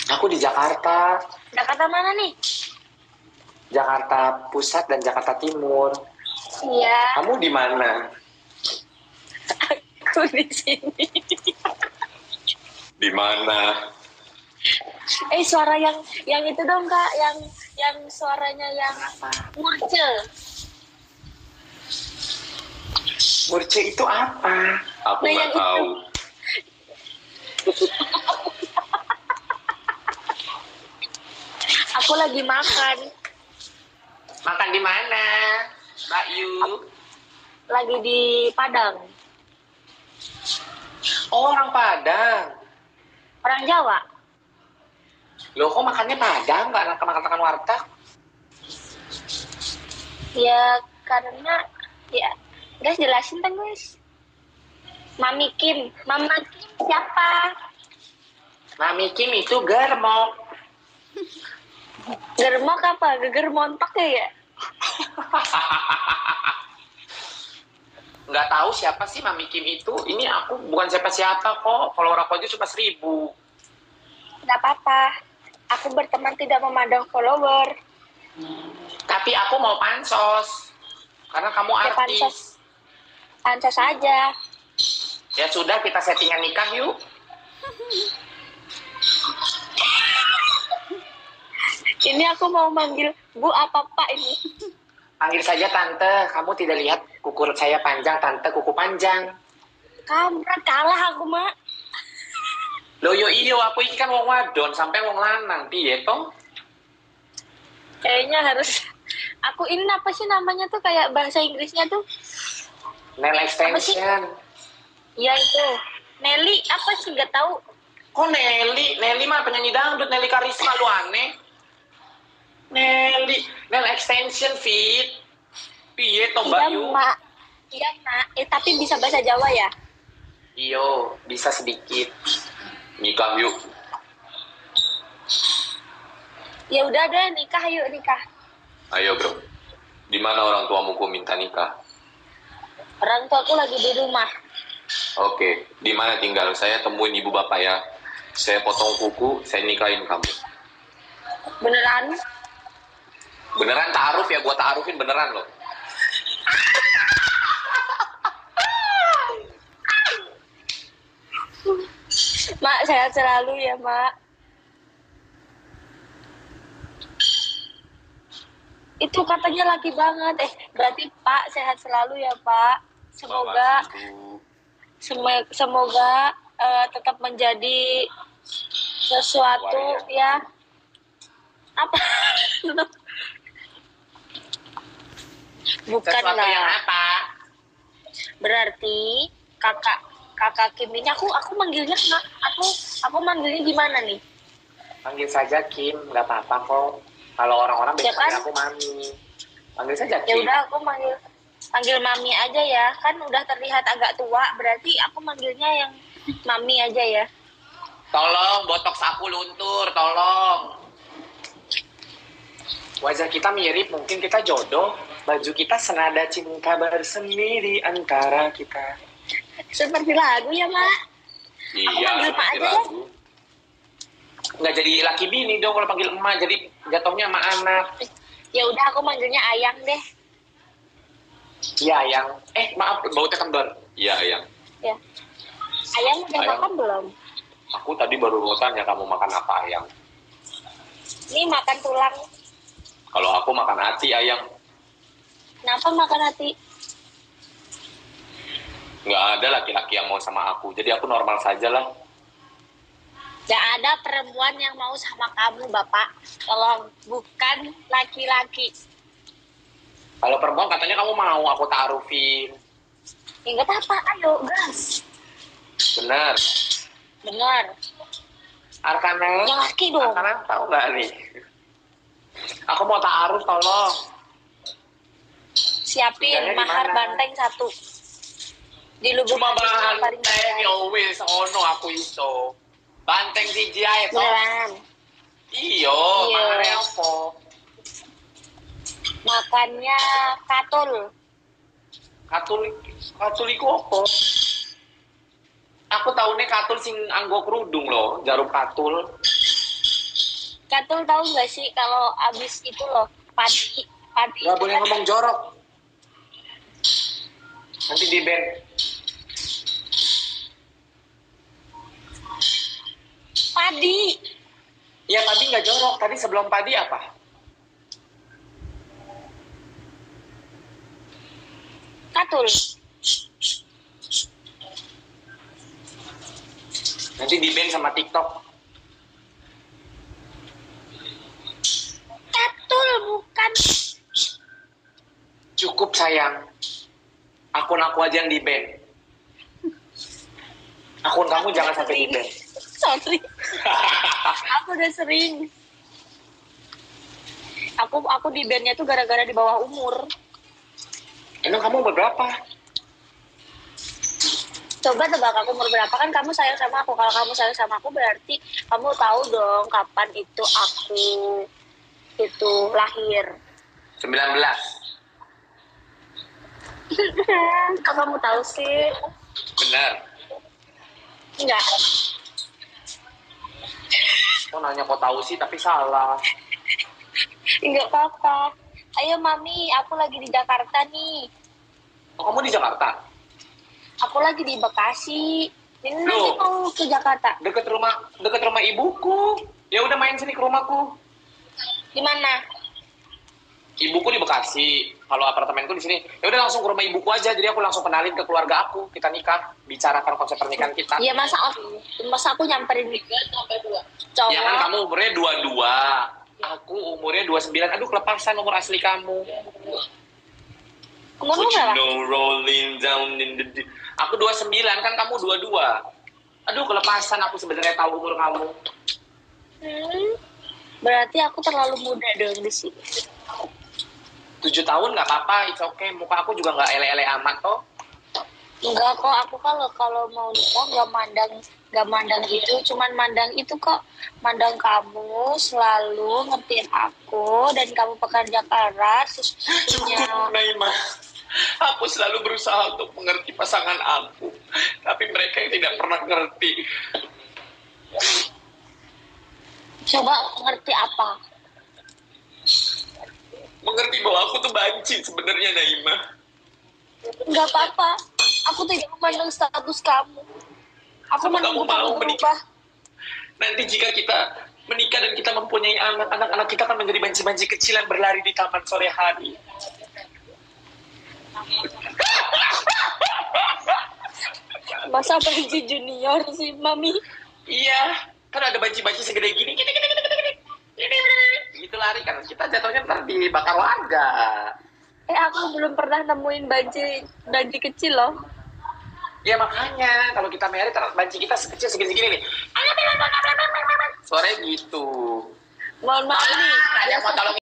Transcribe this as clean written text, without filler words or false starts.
Aku di Jakarta. Jakarta mana nih? Jakarta Pusat dan Jakarta Timur. Iya, Kamu di mana? aku di sini. Di mana? Suara yang itu dong Kak, yang suaranya yang murce. Murce itu apa? Aku Nah, nggak yang itu. tahu. Aku lagi makan. Makan di mana, Mbak Yu? Lagi di Padang. Oh, orang Padang. Orang Jawa. Loh, kok makannya Padang, nggak makan warteg? Ya karena ya guys jelasin kan guys. Mami Kim. Mama Kim siapa? Mami Kim itu germok. Germok apa? Geger montok ya? Nggak tahu siapa sih Mami Kim itu. Ini aku bukan siapa-siapa kok. Follower aku aja cuma 1.000. Nggak apa-apa. Aku berteman tidak memandang follower. Tapi aku mau pansos. Karena kamu Ya, artis. pansos aja. Ya sudah, kita settingan nikah yuk. Ini aku mau manggil Bu apa Pak ini? Panggil saja Tante. Kamu tidak lihat kuku saya panjang, Tante kuku panjang. Kampret kalah aku mak. Loh yo iyo, aku ini kan wong wadon sampai wong lanang. Piye toh? Kayaknya harus. Aku ini apa sih namanya tuh kayak bahasa Inggrisnya tuh? Nail extension. Ya itu. Nelly apa sih nggak tahu. Kok Nelly? Nelly mah penyanyi dangdut. Nelly Karisma, lu aneh. Nelly, nail extension fit. Piye toh Mbak Iya Yu? mak. Iya mak. Tapi bisa bahasa Jawa ya? Iyo, bisa sedikit. Nikah yuk. Ya udah deh nikah yuk nikah. Ayo bro. Di mana orang tuamu ku minta nikah? Orang tua aku lagi di rumah. Oke, di mana tinggal? Saya temuin ibu bapak ya. Saya potong kuku, saya nikahin kamu. Beneran? Beneran ta'aruf ya, gua ta'arufin beneran loh. Mak sehat selalu ya mak. Itu katanya laki banget. Berarti Pak sehat selalu ya Pak. Semoga semoga tetap menjadi sesuatu ya. Apa? Bukan Sesuatu yang lah. apa? Berarti kakak Kim ini aku manggilnya aku manggilnya gimana nih? Panggil saja Kim, nggak apa-apa kok. Kalau orang-orang biasa panggil aku Mami. Panggil saja Ya Kim. udah aku panggil Mami aja ya. Kan udah terlihat agak tua, berarti aku manggilnya yang Mami aja ya. Tolong, botox aku luntur, tolong. Wajah kita mirip, mungkin kita jodoh. Baju kita senada cinta bersemi di antara kita. Seperti lagu ya, Mak. Iya, seperti lagu. Nggak jadi laki bini dong kalau panggil emak, jadi jatuhnya sama anak. Ya udah aku manggilnya Ayang deh. Iya, Ayang. Maaf, bautnya kendor. Iya, Ayang. Ya. Ayang udah Ayang. makan belum? Aku tadi baru mau tanya kamu makan apa, Ayang. Ini makan tulang. Kalau aku makan hati, Ayang. Kenapa makan hati? Nggak ada laki-laki yang mau sama aku, jadi aku normal saja lah. Gak ada perempuan yang mau sama kamu, Bapak. Tolong, bukan laki-laki. Kalau perempuan katanya kamu mau, aku ta'arufin. Ya nggak apa-apa, ayo, gas. Bener. Bener. Arkana. Yang laki dong. Arkana tahu nggak nih? Aku mau ta'aruf, tolong. Siapin mahar banteng 1. Di Lubuk Cuma banteng, ya wis, ono aku iso. Banteng siji ae to. Iyo, mahare apa? Makannya katul. Katul iku apa? Aku taune katul sing anggo kerudung loh, jarum katul. Katul tahu nggak sih kalau abis itu loh padi Nggak itu boleh kan ngomong jorok. Nanti di ban. padi. Iya tadi nggak jorok. Tadi sebelum padi apa? Katul. Nanti di ban sama TikTok. Katul bukan. Cukup sayang. Akun aku aja yang di ban. Akun kamu jangan sampai di ban. Sorry. Aku udah sering. Aku di bandnya tuh gara-gara di bawah umur. Emang kamu umur berapa? Coba tebak aku umur berapa, kan kamu sayang sama aku. Kalau kamu sayang sama aku berarti kamu tahu dong kapan itu aku itu lahir. 19. Kok kamu tahu sih? Benar. Enggak. Kok nanya kok tahu sih tapi salah. Enggak apa-apa. Ayo Mami, aku lagi di Jakarta nih. Oh, kamu di Jakarta? Aku lagi di Bekasi. Ini nanti Loh. mau ke Jakarta. Deket rumah ibuku. Ya udah main sini ke rumahku. Di mana? Ibuku di Bekasi. Kalau apartemenku di sini. Ya udah langsung ke rumah ibuku aja. Jadi aku langsung kenalin ke keluarga aku. Kita nikah, bicarakan konsep pernikahan kita. Iya, masa aku nyamperin cowok. Ya kan kamu umurnya 22. Aku umurnya 29. Aduh kelepasan umur asli kamu. Umurmu Would you berapa? know rolling down in the deep. Aku 29 kan kamu 22. Aduh kelepasan aku sebenarnya tahu umur kamu. Berarti aku terlalu muda dong di sini. 7 tahun nggak apa-apa, it's okay. Muka aku juga nggak ele-ele amat toh. Enggak kok, aku kalau mau nikah nggak mandang itu, cuman mandang itu kok, mandang kamu selalu ngertiin aku dan kamu pekerja keras terus punya. Cukup Naima. Aku selalu berusaha untuk mengerti pasangan aku, tapi mereka yang tidak pernah ngerti. Coba ngerti apa? Mengerti bahwa aku tuh banci sebenarnya Naima. Nggak apa-apa, aku tidak memandang status kamu. Aku Apa kamu menunggu mau kamu menikah? berubah. Nanti jika kita menikah dan kita mempunyai anak-anak kita akan menjadi banci-banci kecil yang berlari di taman sore hari. Masa banci junior sih, Mami? Iya, kan ada banci-banci segede gini, gini. Gitu lari kan, kita jatuhnya ntar dibakar warga. Aku belum pernah nemuin banci kecil loh. Ya makanya, kalau kita married, banci kita sekecil segini-segini nih. Suaranya gitu. Mohon maaf nih. Ada yang mau tolong